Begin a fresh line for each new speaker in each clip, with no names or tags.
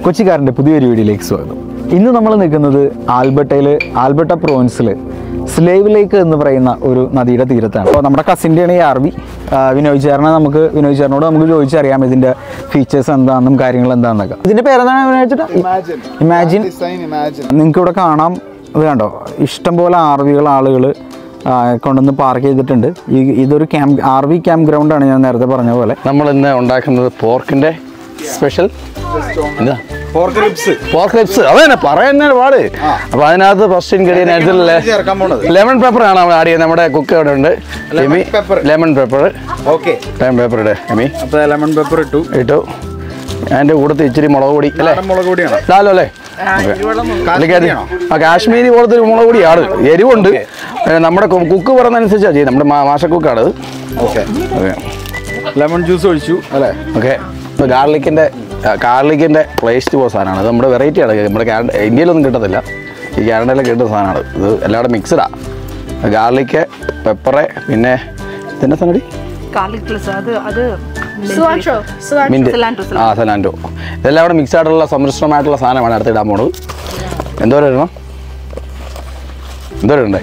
കൊച്ചിക്കാരൻ്റെ പുതിയൊരു വീഡിയോയിലേക്ക് സ്വാഗതം. ഇന്ന് നമ്മൾ നിൽക്കുന്നത് ആൽബർട്ട പ്രോവിൻസിൽ സ്ലേവ് ലേക്ക് എന്ന് പറയുന്ന ഒരു നദിയുടെ തീരത്താണ്. അപ്പോൾ നമ്മുടെ കസിൻ്റെയാണ് ഈ ആർവി. വിനോദ് ചേട്ടനോട് നമുക്ക് ചോദിച്ചറിയാം ഇതിൻ്റെ ഫീച്ചേഴ്സ് എന്താണെന്നും കാര്യങ്ങൾ എന്താണെന്നൊക്കെ. ഇതിൻ്റെ പേരെന്താണ് വിനോദിച്ചിട്ട്? ഇമാജിൻ. നിങ്ങൾക്ക് ഇവിടെ കാണാം, ഇത് കണ്ടോ, ഇഷ്ടംപോലെ ആളുകൾ കൊണ്ടുവന്ന് പാർക്ക് ചെയ്തിട്ടുണ്ട്. ഇതൊരു ആർവി ക്യാമ്പ് ഗ്രൗണ്ടാണ്. ഞാൻ നേരത്തെ പറഞ്ഞ പോലെ
നമ്മൾ ഇന്ന് ഉണ്ടാക്കുന്നത് പോർക്കിൻ്റെ സ്പെഷ്യൽ എന്താ പോർക്ക് റിബ്സ്. അത് തന്നെ പറയുന്ന പാട്. അപ്പൊ അതിനകത്ത് ഫസ്റ്റ് ഇൻഗ്രീഡിയൻറ്റ് ലെമൺ പെപ്പർ ആണ് നമ്മൾ ആഡ് ചെയ്യുന്നത്. നമ്മുടെ കുക്ക് അവിടെ ഉണ്ട്. ലെമൺ പെപ്പർ ഇടേ എമി.
ലെമൺ പെപ്പർ
ഇട്ടു. അതിന്റെ കൂടത്ത് ഇച്ചിരി മുളക് പൊടി അല്ലേ? ലാലോ അല്ലേ? കാശ്മീരി പോലത്തെ ഒരു മുളക് പൊടിയാണ്. എരിവുണ്ട്. നമ്മുടെ കുക്ക് പറഞ്ഞതനുസരിച്ചാണ് ചെയ്യുന്നത്. നമ്മുടെ മാഷ കുക്കാണ്.
ലെമൺ ജ്യൂസ് ഒഴിച്ചു അല്ലേ?
ഓക്കെ. ഇപ്പോൾ ഗാർലിക്കിൻ്റെ പ്ലേസ്റ്റ് പോകുന്ന സാധനമാണ്. ഇത് നമ്മുടെ വെറൈറ്റിയാണ്. നമ്മുടെ ഇന്ത്യയിലൊന്നും കിട്ടത്തില്ല. ഈ കാനഡയിലൊക്കെ കിട്ടുന്ന സാധനമാണ്. ഇത് എല്ലാവരും മിക്സഡാണ്. ഗാർലിക്ക്, പെപ്പറ്, പിന്നെ ഇതിൻ്റെ സംഗതി മിൻറ്റ്, സലാൻഡോ. ഇതെല്ലാം കൂടെ മിക്സ് ആയിട്ടുള്ള സമ്മിശ്രമായിട്ടുള്ള സാധനമാണ് അടുത്ത് ഇടാൻ പോണത്. എന്തോരം ഇടണം? എന്തോരം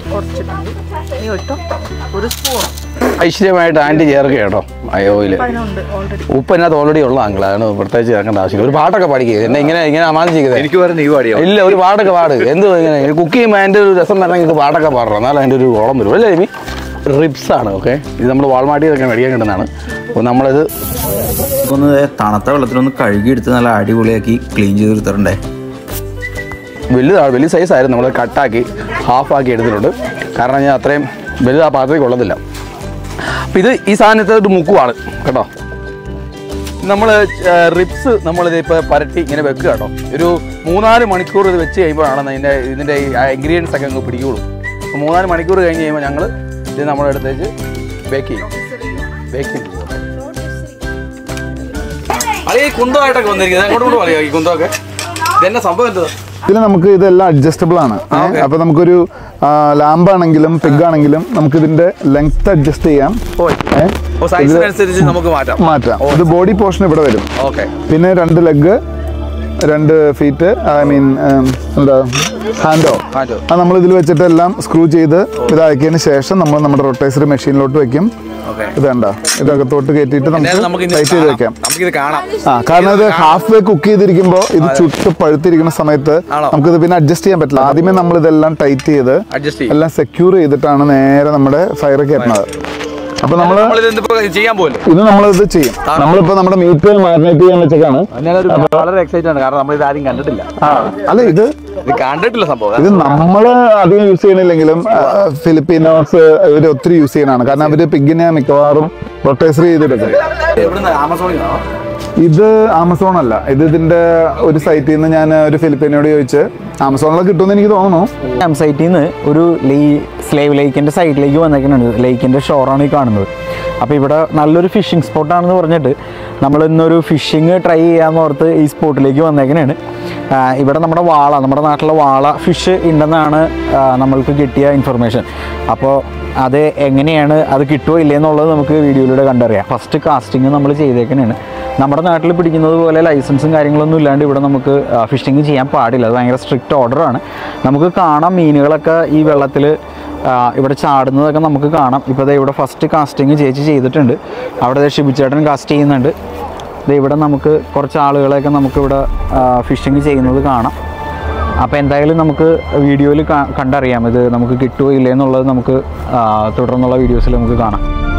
ഐശ്വര്യമായിട്ട് ആൻറ്റി ചേർക്കുക കേട്ടോ. ഓയിൽ ഉപ്പ് അതിനകത്ത് ഓൾറെഡി ഉള്ള അതാണ് പ്രത്യേകിച്ച് ചേർക്കേണ്ട ആവശ്യമില്ല. ഒരു പാട്ടൊക്കെ പഠിക്കുക. എന്നെ ഇങ്ങനെ അമാനിച്ചിരിക്കുന്നത് ഇല്ല. ഒരു പാട്ടൊക്കെ പാട്. എന്ത് ഇങ്ങനെ കുക്ക് ചെയ്യുമ്പോൾ അതിൻ്റെ ഒരു രസം വരണമെങ്കിൽ പാട്ടൊക്കെ പാടണം. എന്നാലും അതിൻ്റെ ഒരു ഓളം വരും അല്ലേ? ഇനി റിബ്സാണ്. ഓക്കെ. ഇത് നമ്മൾ വാൾമാർട്ടിലൊക്കെ മേടിക്കാൻ കിട്ടുന്നതാണ്. അപ്പോൾ നമ്മളിത്
ഒന്ന് തണുത്ത വെള്ളത്തിലൊന്ന് കഴുകിയെടുത്ത് നല്ല അടിപൊളിയാക്കി ക്ലീൻ ചെയ്തെടുത്തിട്ടുണ്ടേ.
വലിയ സൈസായിരുന്നു. നമ്മൾ കട്ടാക്കി ഹാഫാക്കി എടുത്തിട്ടുണ്ട്. കാരണം ഞാൻ അത്രയും വലുത് ആ പാത്രത്തിൽ കൊള്ളത്തില്ല. അപ്പം ഈ സാധനത്തെ ഒരു മുക്കുവാണ് കേട്ടോ. നമ്മൾ റിബ്സ് നമ്മളിത് ഇപ്പോൾ പരട്ടി ഇങ്ങനെ വെക്കുക കേട്ടോ. ഒരു 3-4 മണിക്കൂർ ഇത് വെച്ച് കഴിയുമ്പോഴാണ് ഇതിൻ്റെ ഇൻഗ്രീഡിയൻസ് ഒക്കെ അങ്ങ് പിടിക്കുള്ളൂ. അപ്പോൾ 3-4 മണിക്കൂർ കഴിഞ്ഞ് കഴിയുമ്പോൾ ഞങ്ങൾ ഇത് നമ്മളെടുത്തേക്ക് ബേക്ക് ചെയ്യും. അത് ഈ കുന്തമായിട്ടൊക്കെ വന്നിരിക്കുന്നത് അങ്ങോട്ട് പറയാം. ഈ കുന്തമൊക്കെ ഇതെന്നെ സംഭവം എന്താ?
ഇതിൽ നമുക്ക് ഇതെല്ലാം അഡ്ജസ്റ്റബിൾ ആണ്. അപ്പൊ നമുക്കൊരു ലാമ്പാണെങ്കിലും പിഗ് ആണെങ്കിലും നമുക്ക് ഇതിന്റെ ലെങ്ത് അഡ്ജസ്റ്റ് ചെയ്യാം. മാറ്റാം. ഇത് ബോഡി പോർഷൻ ഇവിടെ വരും. പിന്നെ 2 ലെഗ്, 2 ഫീറ്റ്, ഐ മീൻ എന്താ ഹാൻഡോ, അത് നമ്മൾ ഇതിൽ വെച്ചിട്ട് എല്ലാം സ്ക്രൂ ചെയ്ത് ഇതാക്കിയതിന് ശേഷം നമ്മൾ നമ്മുടെ റൊട്ടേസറി മെഷീനിലോട്ട് വെക്കും. ഇതേണ്ട ഇതകത്തോട്ട് കയറ്റിയിട്ട് നമുക്ക് ടൈറ്റ് ചെയ്ത് വെക്കാം. കാരണം ഇത് ഹാഫ് വേ കുക്ക് ചെയ്തിരിക്കുമ്പോൾ ഇത് ചുട്ട് പഴുത്തിരിക്കുന്ന സമയത്ത് നമുക്കിത് പിന്നെ അഡ്ജസ്റ്റ് ചെയ്യാൻ പറ്റില്ല. ആദ്യമേ നമ്മൾ ഇതെല്ലാം ടൈറ്റ് ചെയ്ത് എല്ലാം സെക്യൂർ ചെയ്തിട്ടാണ് നേരെ നമ്മുടെ ഫയർ കയറ്റുന്നത്. അപ്പൊ നമ്മളിത് ചെയ്യും. നമ്മളിപ്പോ നമ്മുടെ മീറ്റ് മാരിനേറ്റ് ചെയ്യാൻ വെച്ചേക്കാണ്.
വളരെ എക്സൈറ്റഡ് ആണ്. കാരണം നമ്മൾ ഇത് ആരും കണ്ടിട്ടില്ല.
അല്ല ഇത്
കണ്ടിട്ടില്ല സംഭവം.
ഇത് നമ്മള് അധികം യൂസ് ചെയ്യണില്ലെങ്കിലും ഫിലിപ്പീനോസ് ഇവര് ഒത്തിരി യൂസ് ചെയ്യണതാണ്. കാരണം അവര് പിഗിനെ മിക്കവാറും റൊട്ടേസറി ചെയ്തെടുക്കും. ഇത് ആമസോൺ അല്ല. ഇതിന്റെ ഒരു സൈറ്റിൽ നിന്ന് ഞാൻ ഒരു ഫിലിപ്പീനോട് ചോദിച്ച് ആമസോണിലൊക്കെ കിട്ടുമെന്ന് എനിക്ക് തോന്നുന്നു.
സൈറ്റിൽ നിന്ന് ഒരു സ്ലേവ് ലേക്കിൻ്റെ സൈഡിലേക്ക് വന്നേക്കുന്നുണ്ട്. ലേക്കിൻ്റെ ഷോറാണ് ഈ കാണുന്നത്. അപ്പോൾ ഇവിടെ നല്ലൊരു ഫിഷിംഗ് സ്പോട്ടാണെന്ന് പറഞ്ഞിട്ട് നമ്മൾ ഇന്നൊരു ഫിഷിങ് ട്രൈ ചെയ്യാമെന്ന് ഓർത്ത് ഈ സ്പോട്ടിലേക്ക് വന്നേക്കണാണ്. ഇവിടെ നമ്മുടെ നാട്ടിലെ വാള ഫിഷ് ഉണ്ടെന്നാണ് നമ്മൾക്ക് കിട്ടിയ ഇൻഫർമേഷൻ. അപ്പോൾ അത് എങ്ങനെയാണ്, അത് കിട്ടുമോ ഇല്ലയെന്നുള്ളത് നമുക്ക് വീഡിയോയിലൂടെ കണ്ടറിയാം. ഫസ്റ്റ് കാസ്റ്റിംഗ് നമ്മൾ ചെയ്തേക്കണാണ്. നമ്മുടെ നാട്ടിൽ പിടിക്കുന്നത് പോലെ ലൈസൻസും കാര്യങ്ങളൊന്നും ഇല്ലാണ്ട് ഇവിടെ നമുക്ക് ഫിഷിങ് ചെയ്യാൻ പാടില്ല. അത് ഭയങ്കര സ്ട്രിക്റ്റ് ഓർഡറാണ്. നമുക്ക് കാണാം മീനുകളൊക്കെ ഈ വെള്ളത്തിൽ ഇവിടെ ചാടുന്നതൊക്കെ നമുക്ക് കാണാം. ഇപ്പോൾ ഇവിടെ ഫസ്റ്റ് കാസ്റ്റിംഗ് ചേച്ചി ചെയ്തിട്ടുണ്ട്. അവിടെ ഷിബുച്ചേട്ടൻ കാസ്റ്റ് ചെയ്യുന്നുണ്ട്. ഇവിടെ നമുക്ക് കുറച്ച് ആളുകളെയൊക്കെ നമുക്കിവിടെ ഫിഷിങ് ചെയ്യുന്നത് കാണാം. അപ്പോൾ എന്തായാലും നമുക്ക് വീഡിയോയിൽ കണ്ടറിയാം ഇത് നമുക്ക് കിട്ടുമോ ഇല്ലേ എന്നുള്ളത്. നമുക്ക് തുടർന്നുള്ള വീഡിയോസിൽ നമുക്ക് കാണാം.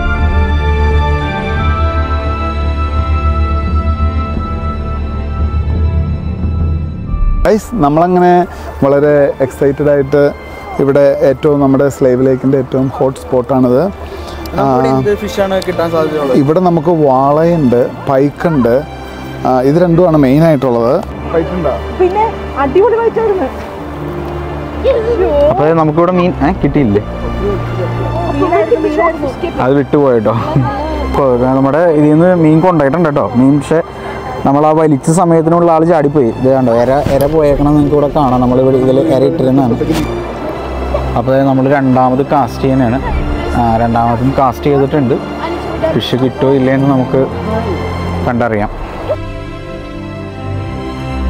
നമ്മളങ്ങനെ വളരെ എക്സൈറ്റഡ് ആയിട്ട് ഇവിടെ ഏറ്റവും നമ്മുടെ സ്ലേവ് ലേക്കിൻ്റെ ഏറ്റവും ഹോട്ട് സ്പോട്ടാണിത്. ഇവിടെ നമുക്ക് വാളയുണ്ട്, പൈക്കുണ്ട്. ഇത് രണ്ടുമാണ് മെയിൻ ആയിട്ടുള്ളത്.
അപ്പോൾ നമുക്കിവിടെ മീൻ കിട്ടിയില്ലേ? അത് വിട്ടുപോയിട്ടോ. നമ്മുടെ ഇതിൽ നിന്ന് മീൻ കൊണ്ടായിട്ടുണ്ട് കേട്ടോ. മീൻ പക്ഷേ നമ്മൾ ആ വലിച്ച സമയത്തിനുള്ള ആൾ ചാടിപ്പോയി. ഇത് കണ്ടോ, എര പോയേക്കണം. നിങ്ങൾക്ക് ഇവിടെ കാണാം. നമ്മളിവിടെ ഇതിൽ എര ഇട്ടിരുന്നതാണ്. അപ്പോൾ നമ്മൾ രണ്ടാമത് കാസ്റ്റ് ചെയ്യാനാണ്. രണ്ടാമതും കാസ്റ്റ് ചെയ്തിട്ടുണ്ട്. ഫിഷ് കിട്ടുമോ ഇല്ലയെന്ന് നമുക്ക് കണ്ടറിയാം.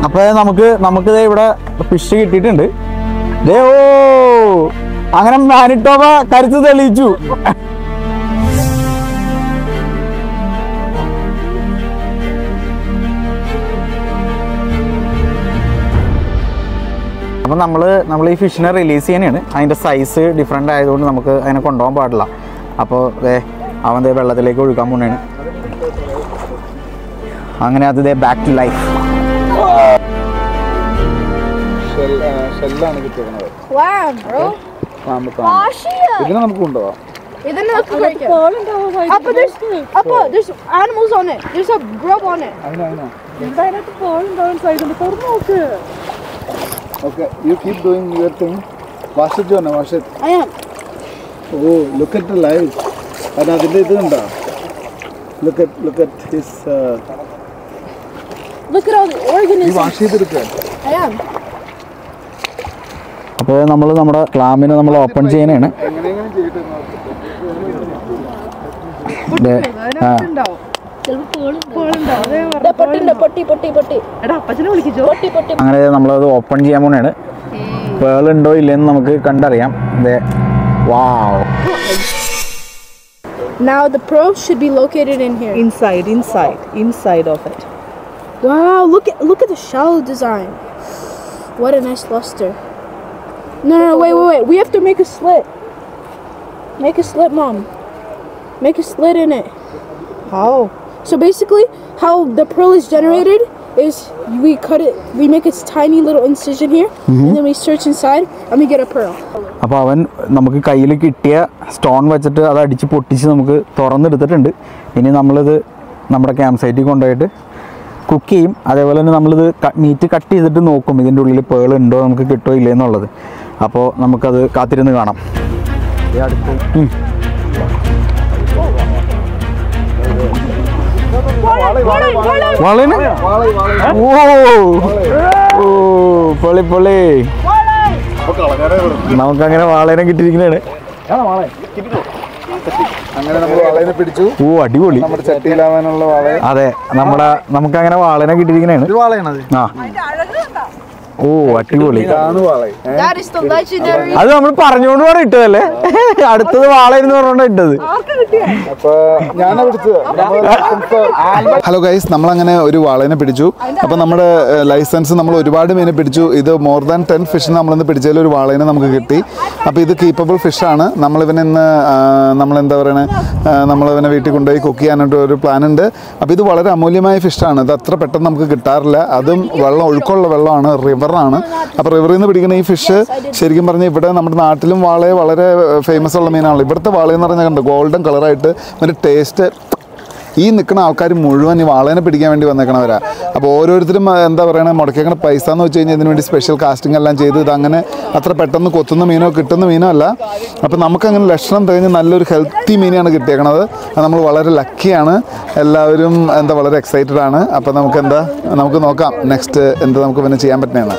അപ്പോൾ നമുക്ക് ഇവിടെ ഫിഷ് കിട്ടിയിട്ടുണ്ട്. ഓ അങ്ങനെ മാനിട്ടോബ കരുത്ത് തെളിയിച്ചു. അപ്പം നമ്മൾ ഈ ഫിഷിനെ റിലീസ് ചെയ്യാനാണ്. അതിൻ്റെ സൈസ് ഡിഫറെൻ്റ് ആയതുകൊണ്ട് നമുക്ക് അതിനെ കൊണ്ടുപോകാൻ പാടില്ല. അപ്പോൾ അവൻ വെള്ളത്തിലേക്ക് ഒഴുക്കാൻ പോണേണ്. അങ്ങനെ അത് ബാക്ക് ടു ലൈഫ്.
ഇതിനെ നമുക്ക് കൊണ്ടുപോകാം.
There's animals on it. There's a grub on it.
Okay, you keep doing your thing. Wash it, Jonah. Wash it.
I am.
Oh, look at the lights. And അതിന്റെ ഇത് കണ്ടോ? Look at his.
Look at all the organisms.
Wash ചെയ്തെടുക്കുക.
I am.
അപ്പോൾ നമ്മുടെ ക്ലാമിനെ നമ്മൾ open ചെയ്യാനാണ്.
എങ്ങനെയെങ്കിലും ചെയ്തിട്ട്
അങ്ങനെ നമ്മളത് ഓപ്പൺ ചെയ്യാൻ പോണാണ്. പേൾ ഉണ്ടോ ഇല്ലെന്ന് നമുക്ക് കണ്ടറിയാം. വാവ്.
Now the pearl should be located in here.
Inside of it.
Wow, look at the shell design. What a nice luster. No, wait. We have to make a slit. Make a slit, Mom. Make a slit in it.
How?
So basically, how the pearl is generated is we cut it, we make its tiny little incision here, and then we search inside, and we get a pearl.
അപ്പോൾ അവൻ നമുക്ക് കയ്യിൽ കിട്ടിയ stone വെച്ചിട്ട് അത് അടിച്ച് പൊട്ടിച്ച് നമുക്ക് തുറന്നെടുത്തിട്ടുണ്ട്. ഇനി നമ്മളിത് നമ്മുടെ ക്യാമ്പ് സൈറ്റിൽ കൊണ്ടുപോയിട്ട് കുക്ക് ചെയ്യും. അതേപോലെ തന്നെ നമ്മളിത് മീറ്റ് കട്ട് ചെയ്തിട്ട് നോക്കും ഇതിൻ്റെ ഉള്ളിൽ പേൾ ഉണ്ടോ നമുക്ക് കിട്ടുമോ ഇല്ലേ എന്നുള്ളത്. അപ്പോൾ നമുക്കത് കാത്തിരുന്ന് കാണാം. വളന് പൊളി നമുക്കങ്ങനെ വാളേനെ കിട്ടിയിരിക്കുന്നതാണ്.
അങ്ങനെ നമ്മൾ വാളേനെ പിടിച്ചു.
അടിപൊളി.
നമ്മുടെ ചട്ടിയിലാവാനുള്ള വാള.
അതെ, നമുക്കങ്ങനെ വാളേനെ കിട്ടിയിരിക്കുന്നതാണ്. ആ അടിപൊളി.
That is the legendary.
അത് നമ്മൾ പറഞ്ഞുകൊണ്ട് കൂടെ ഇട്ടതല്ലേ. അടുത്തത് വാളയെന്ന് പറഞ്ഞോണ്ട് ഇട്ടത്.
ഹലോ ഗൈസ്, നമ്മളങ്ങനെ ഒരു വാളേനെ പിടിച്ചു. അപ്പോൾ നമ്മുടെ ലൈസൻസ് നമ്മൾ ഒരുപാട് മീനെ പിടിച്ചു. ഇത് മോർ ദാൻ 10 ഫിഷ് നമ്മളിന്ന് പിടിച്ചതിൽ ഒരു വാളേനെ നമുക്ക് കിട്ടി. അപ്പോൾ ഇത് കീപ്പബിൾ ഫിഷാണ്. നമ്മളിവനെ ഇന്ന് നമ്മളെന്താ പറയണേ, നമ്മളിവനെ വീട്ടിൽ കൊണ്ടുപോയി കുക്ക് ചെയ്യാനായിട്ട് ഒരു പ്ലാൻ ഉണ്ട്. അപ്പോൾ ഇത് വളരെ അമൂല്യമായ ഫിഷാണ്. ഇത് അത്ര പെട്ടെന്ന് നമുക്ക് കിട്ടാറില്ല. അതും ഒഴുക്കുള്ള വെള്ളമാണ്, റിവറാണ്. അപ്പോൾ റിവറിൽ നിന്ന് പിടിക്കുന്ന ഈ ഫിഷ് ശരിക്കും പറഞ്ഞാൽ ഇവിടെ നമ്മുടെ നാട്ടിലും വാളയെ വളരെ ഫേമസ് ഉള്ള മീനാണല്ലോ. ഇവിടുത്തെ വാളയെന്ന് പറഞ്ഞാൽ കണ്ടോ, ഗോൾഡൻ കളറായിട്ട് ഒരു ടേസ്റ്റ്. ഈ നിൽക്കുന്ന ആൾക്കാർ മുഴുവൻ ഈ വാളേനെ പിടിക്കാൻ വേണ്ടി വന്നേക്കണവരാ. അപ്പോൾ ഓരോരുത്തരും എന്താ പറയുക, മുടക്കേക്കണ പൈസ എന്ന് വെച്ച് കഴിഞ്ഞാൽ ഇതിന് വേണ്ടി സ്പെഷ്യൽ കാസ്റ്റിംഗ് എല്ലാം ചെയ്ത് ഇതങ്ങനെ അത്ര പെട്ടെന്ന് കൊത്തുന്ന മീനോ കിട്ടുന്ന മീനോ അല്ല. അപ്പോൾ നമുക്കങ്ങനെ ലക്ഷണം തികഞ്ഞ് നല്ലൊരു ഹെൽത്തി മീനാണ് കിട്ടിയേക്കണത്. അത് നമ്മൾ വളരെ ലക്കിയാണ്. എല്ലാവരും വളരെ എക്സൈറ്റഡ് ആണ്. അപ്പോൾ നമുക്ക് നോക്കാം നെക്സ്റ്റ് എന്താ നമുക്ക് പിന്നെ ചെയ്യാൻ പറ്റുന്നതെന്ന്.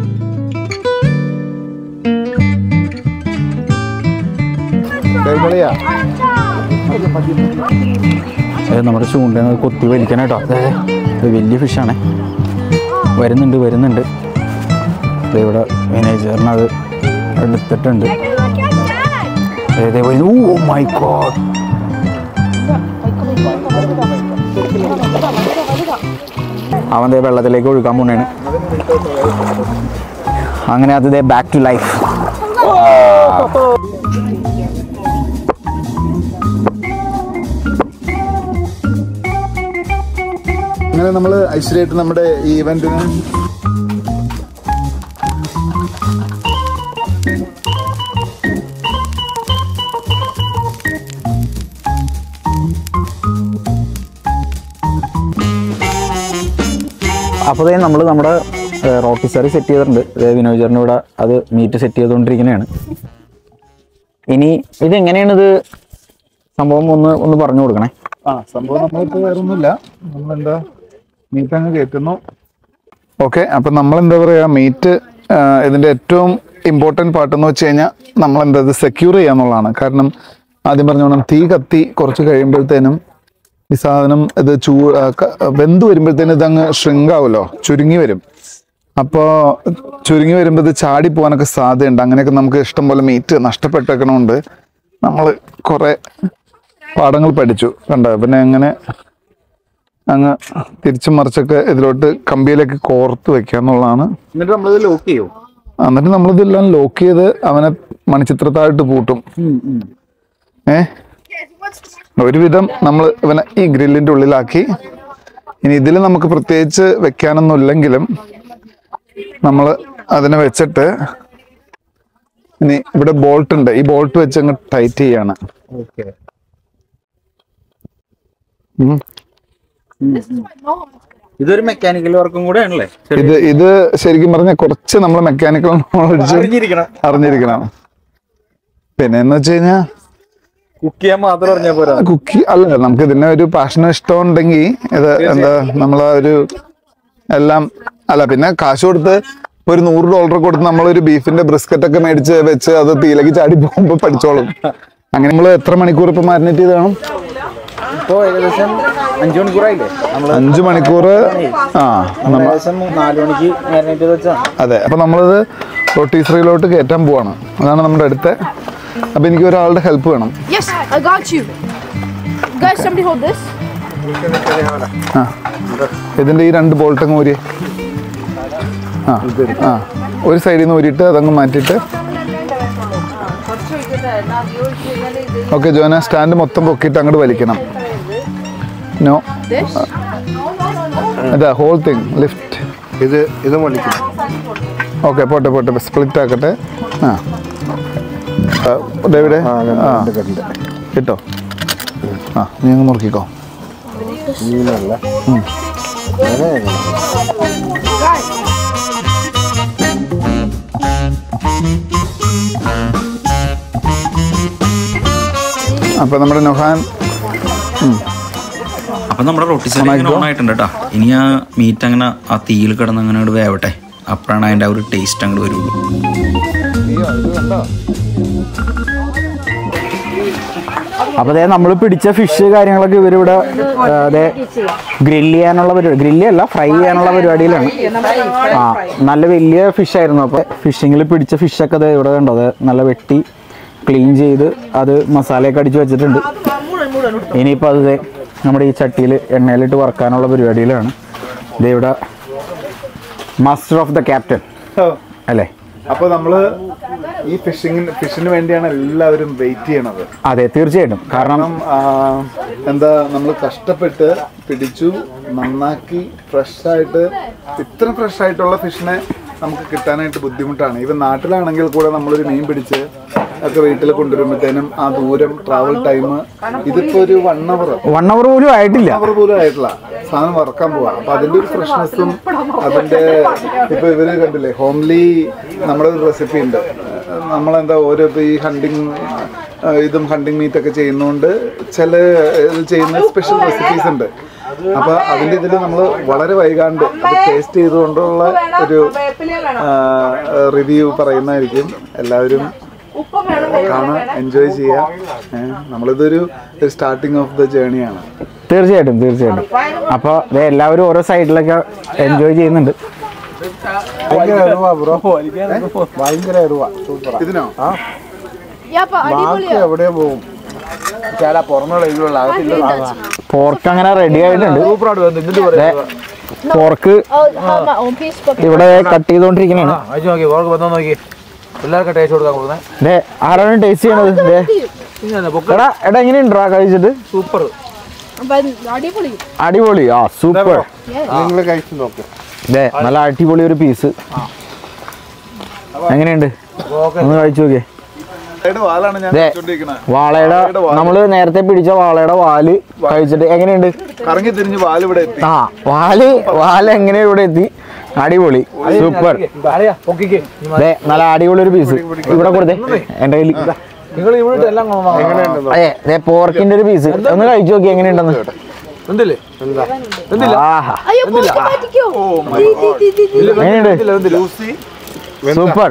നമ്മുടെ ചൂണ്ടയിൽ കൊത്തി വലിക്കണം കേട്ടോ. അതായത് വലിയ ഫിഷാണ്. വരുന്നുണ്ട്. ഇവിടെ മാനേജറിനത് എടുത്തിട്ടുണ്ട്. Oh my god. അവൻ വെള്ളത്തിലേക്ക് ഒഴുക്കാൻ പോണേണ്. അങ്ങനെ അത് ബാക്ക് ടു ലൈഫ്.
അങ്ങനെ നമ്മൾ ഐശ്വര്യമായിട്ട് നമ്മുടെ ഈ ഇവന്റിന്
അപ്പോൾ നമ്മൾ നമ്മുടെ റോട്ടിസറി സെറ്റ് ചെയ്തിട്ടുണ്ട്. വിനോജറിന് ഇവിടെ അത് മീറ്റ് സെറ്റ് ചെയ്തുകൊണ്ടിരിക്കുന്നതാണ്. ഇനി ഇതെങ്ങനെയാണിത് സംഭവം ഒന്ന് പറഞ്ഞു കൊടുക്കണേ.
സംഭവം നമ്മളിപ്പോൾ വേറൊന്നുമില്ല, നമ്മളെന്താ മീറ്റ് അങ്ങ് കയറ്റുന്നു. ഓക്കെ, അപ്പം നമ്മളെന്താ പറയുക, മീറ്റ് ഇതിൻ്റെ ഏറ്റവും ഇമ്പോർട്ടൻറ്റ് പാർട്ടെന്ന് വെച്ച് കഴിഞ്ഞാൽ നമ്മളെന്താ ഇത് സെക്യൂർ ചെയ്യാന്നുള്ളതാണ്. കാരണം ആദ്യം പറഞ്ഞോണം, തീ കത്തി കുറച്ച് കഴിയുമ്പോഴത്തേനും ഈ സാധനം ഇത് വെന്ത് വരുമ്പോഴത്തേനും ഇതങ്ങ് ഷ്രിങ്ക് ആവുമല്ലോ, ചുരുങ്ങി വരും. അപ്പോൾ ചുരുങ്ങി വരുമ്പോൾ ഇത് ചാടി പോകാനൊക്കെ സാധ്യതയുണ്ട്. അങ്ങനെയൊക്കെ നമുക്ക് ഇഷ്ടം പോലെ മീറ്റ് നഷ്ടപ്പെട്ടേക്കണമുണ്ട്. നമ്മൾ കുറേ പാഠങ്ങൾ പഠിച്ചു കണ്ടോ. പിന്നെ അങ്ങനെ അങ്ങ് തിരിച്ചും മറിച്ചൊക്കെ ഇതിലോട്ട് കമ്പിയിലേക്ക് കോർത്ത് വെക്കുക എന്നുള്ളതാണ്.
എന്നിട്ട് നമ്മളിത് ലോക്ക് ചെയ്യും.
എന്നിട്ട് നമ്മളിതെല്ലാം ലോക്ക് ചെയ്ത് അവനെ മണിച്ചിത്രത്തായിട്ട് പൂട്ടും. ഒരുവിധം നമ്മൾ ഇവനെ ഈ ഗ്രില്ലിന്റെ ഉള്ളിലാക്കി. ഇനി ഇതിൽ നമുക്ക് പ്രത്യേകിച്ച് വെക്കാനൊന്നും ഇല്ലെങ്കിലും നമ്മൾ അതിനെ വെച്ചിട്ട് ഇനി ഇവിടെ ബോൾട്ട് ഉണ്ട്. ഈ ബോൾട്ട് വെച്ച് അങ്ങ് ടൈറ്റ് ചെയ്യാണ്.
ഇതൊരു മെക്കാനിക്കൽ വർക്കും കൂടെ ആണല്ലേ?
ഇത് ശരിക്കും പറഞ്ഞാൽ കുറച്ച് നമ്മൾ മെക്കാനിക്കൽ നോളജ് അറിഞ്ഞിരിക്കണം. പിന്നെ എന്ന് വെച്ച് കഴിഞ്ഞാൽ
കുക്ക് ചെയ്യാൻ മാത്രം അറിഞ്ഞാൽ പോരാ.
കുക്കി അല്ല, നമുക്ക് ഇതിനെ ഒരു പാഷനും ഇഷ്ടം ഉണ്ടെങ്കിൽ ഇത് എന്താ നമ്മളെ ഒരു എല്ലാം അല്ല. പിന്നെ കാശ് കൊടുത്ത് ഒരു $100 കൊടുത്ത് നമ്മളൊരു ബീഫിന്റെ ബ്രിസ്ക്കറ്റ് ഒക്കെ മേടിച്ച് വെച്ച് അത് തീയിലേക്ക് ചാടി പോകുമ്പോൾ പഠിച്ചോളും. അങ്ങനെ നമ്മൾ എത്ര മണിക്കൂർ ഇപ്പൊ മാരിനേറ്റ് ചെയ്ത് കാണും?
ഇപ്പൊ ഏകദേശം 5 മണിക്കൂറായില്ലേ?
5 മണിക്കൂർ.
ഏകദേശം 4 മണിക്ക് മാരിനേറ്റ് ചെയ്ത് വെച്ചാണ്.
അതെ. അപ്പൊ നമ്മളിത് റൊട്ടീസറിയിലോട്ട് കയറ്റാൻ പോവാണ്. അതാണ് നമ്മുടെ അടുത്ത. അപ്പൊ എനിക്ക് ഒരാളുടെ ഹെൽപ്പ് വേണം.
Yes, I got you. Guys, somebody hold this.
ഇതിന്റെ ഈ 2 ബോൾട്ട് അങ്ങ് ഊരി. ഒരു സൈഡിൽ നിന്ന് ഊരിയിട്ട് അതങ്ങ് മാറ്റിയിട്ട്. ഓക്കെ ജോന, സ്റ്റാൻഡ് മൊത്തം പൊക്കിയിട്ട് അങ്ങോട്ട് വലിക്കണം. നോ, അതാ ഹോൾ തിങ് ലിഫ്റ്റ്.
ഇത് വലിക്കണം.
ഓക്കെ, പോട്ടെ പോട്ടെ, സ്പ്ലിറ്റ് ആക്കട്ടെ. ഡേവിഡേ കിട്ടോ? നീ അങ്ങ് മുറുക്കിക്കോ. അപ്പൊ നമ്മുടെ നൊഹാൻ
അപ്പം നമ്മുടെ റൊട്ടിസറി ഓൺ ആയിട്ടുണ്ട് കേട്ടോ. ഇനി ആ മീറ്റ് അങ്ങനെ ആ തീയിൽ കിടന്ന് അങ്ങനെ അങ്ങോട്ട് വേവട്ടെ. അപ്പോഴാണ് അതിൻ്റെ ആ ഒരു ടേസ്റ്റ് അങ്ങോട്ട് വരുള്ളൂ.
അപ്പൊ അതെ നമ്മൾ പിടിച്ച ഫിഷ് കാര്യങ്ങളൊക്കെ ഇവരിവിടെ അതെ ഗ്രില്ല് ചെയ്യാനുള്ള പരിപാടി, ഗ്രില്ല് അല്ല ഫ്രൈ ചെയ്യാനുള്ള പരിപാടിയിലാണ്. നല്ല വലിയ ഫിഷ് ആയിരുന്നു. അപ്പൊ ഫിഷിങ്ങിൽ പിടിച്ച ഫിഷൊക്കെ അതെ ഇവിടെ കണ്ടോ, അത് നല്ല വെട്ടി ക്ലീൻ ചെയ്ത് അത് മസാലയൊക്കെ അടിച്ച് വെച്ചിട്ടുണ്ട്. ഇനിയിപ്പോൾ അത് നമ്മുടെ ഈ ചട്ടിയിൽ എണ്ണയിലിട്ട് വറക്കാനുള്ള പരിപാടിയിലാണ്. ഇത് ഇവിടെ മാസ്റ്റർ ഓഫ് ദ ക്യാപ്റ്റൻ അല്ലേ?
അപ്പൊ നമ്മള് ഈ ഫിഷിന് വേണ്ടിയാണ് എല്ലാവരും വെയിറ്റ് ചെയ്യണത്.
അതെ, തീർച്ചയായിട്ടും. കാരണം
എന്താ, നമ്മൾ കഷ്ടപ്പെട്ട് പിടിച്ചു നന്നാക്കി ഫ്രഷായിട്ട്, ഇത്ര ഫ്രഷായിട്ടുള്ള ഫിഷിനെ നമുക്ക് കിട്ടാനായിട്ട് ബുദ്ധിമുട്ടാണ്. ഇവൻ നാട്ടിലാണെങ്കിൽ കൂടെ നമ്മളൊരു മീൻ പിടിച്ച് ഒക്കെ വീട്ടിൽ കൊണ്ടുവരുമ്പോഴത്തേനും ആ ദൂരം, ട്രാവൽ ടൈം, ഇതിപ്പോ ഒരു 1 അവർ
പോലും ആയിട്ടില്ല
സാധനം വറക്കാൻ പോവാ. അപ്പൊ അതിന്റെ ഒരു ഫ്രഷ്നെസ്സും അതിന്റെ ഇപ്പൊ ഇവര് കണ്ടില്ലേ, ഹോംലി നമ്മുടെ ഒരു റെസിപ്പി ഉണ്ട്. നമ്മളെന്താ ഓരോ ഈ ഹണ്ടിങ് മീറ്റ് ഒക്കെ ചെയ്യുന്നതുകൊണ്ട് ചില ചെയ്യുന്ന സ്പെഷ്യൽ റെസിപ്പീസ് ഉണ്ട്. അപ്പൊ അതിന്റെ ഇതിൽ നമ്മൾ വളരെ വൈകാണ്ട് അത് ടേസ്റ്റ് ചെയ്തുകൊണ്ടുള്ള ഒരു റിവ്യൂ പറയുന്നതായിരിക്കും. എല്ലാവരും കാണാൻ എൻജോയ് ചെയ്യാം. നമ്മളിതൊരു സ്റ്റാർട്ടിങ് ഓഫ് ദ ജേണിയാണ്.
തീർച്ചയായിട്ടും. അപ്പോൾ എല്ലാവരും ഓരോ സൈഡിലൊക്കെ എൻജോയ് ചെയ്യുന്നുണ്ട്.
ഇതിനോ
എവിടെ പോകും?
പോർക്ക് അങ്ങനെ റെഡി ആയിട്ടുണ്ട്. പോർക്ക് ഇവിടെ കട്ട് ചെയ്തോണ്ടിരിക്കണാണ്. ആരാണ് ടേസ്റ്റ് ചെയ്യണത്? എടാ എങ്ങനെയുണ്ടാ കഴിച്ചിട്ട്?
സൂപ്പർ,
അടിപൊളി. സൂപ്പർ.
നിങ്ങൾ കഴിച്ചു നോക്ക്.
നല്ല അടിപൊളി ഒരു പീസ്. എങ്ങനെയുണ്ട്? ഒന്ന് കഴിച്ചു നോക്കിയേ. വാളയുടെ നമ്മള് നേരത്തെ പിടിച്ച വാളയുടെ വാല് കഴിച്ചിട്ട് എങ്ങനെയുണ്ട്?
കറങ്ങി തിരിഞ്ഞ് വാല് ഇവിടെ എത്തി.
വാല് എങ്ങനെ ഇവിടെ എത്തി? അടിപൊളി, സൂപ്പർ. നല്ല അടിപൊളി ഒരു പീസ് ഇവിടെ കൊടുത്തേ എന്റെ കയ്യിൽ. അതെ, പോർക്കിന്റെ ഒരു പീസ് ഒന്ന് കഴിച്ചു നോക്കി എങ്ങനെയുണ്ടെന്ന്. സൂപ്പർ,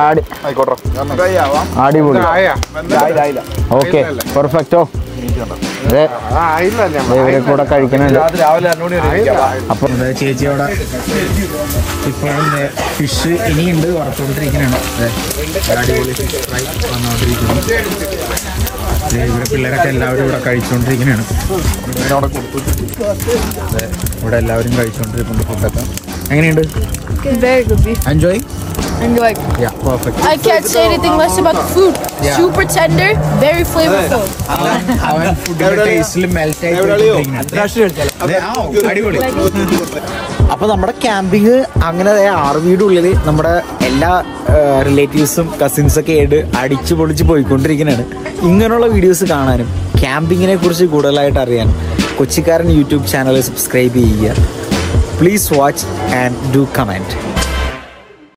അടിപൊളി. ഓക്കെ, പെർഫെക്റ്റോ. ഇവരെ കൂടെ കഴിക്കുന്നുണ്ട്.
രാവിലെ എന്നോട്
അപ്പം ചേച്ചി അവിടെ ഇപ്പോഴും ഫിഷ് ഇനിയുണ്ട് വറുത്തുകൊണ്ടിരിക്കുന്നതാണ്. അടിപൊളി ഫിഷ് ഫ്രൈ വന്നുകൊണ്ടിരിക്കുന്നു. ഇവിടെ പിള്ളേരൊക്കെ എല്ലാവരും ഇവിടെ കഴിച്ചുകൊണ്ടിരിക്കുന്നതാണ്. ഇവിടെ എല്ലാവരും കഴിച്ചുകൊണ്ടിരിക്കുന്നുണ്ട് ഫുഡൊക്കെ. എങ്ങനെയുണ്ട്?
Very good beef.
Enjoy?
Enjoy.
Yeah, perfect.
I can't say anything less about the food.
Yeah.
Super tender, very flavorful.
അവൻ ഫുഡിന്റെ ടേസ്റ്റിൽ മെൽറ്റ് അടിപൊളി. അപ്പോൾ നമ്മുടെ ക്യാമ്പിങ് അങ്ങനെ 6 വീടുള്ളിൽ നമ്മുടെ എല്ലാ റിലേറ്റീവ്സും കസിൻസൊക്കെ ആയിട്ട് അടിച്ചു പൊളിച്ച് പോയിക്കൊണ്ടിരിക്കുന്നതാണ്. ഇങ്ങനെയുള്ള വീഡിയോസ് കാണാനും ക്യാമ്പിങ്ങിനെ കുറിച്ച് കൂടുതലായിട്ട് അറിയാനും കൊച്ചിക്കാരൻ യൂട്യൂബ് ചാനൽ സബ്സ്ക്രൈബ് ചെയ്യുക. Please watch and do comment.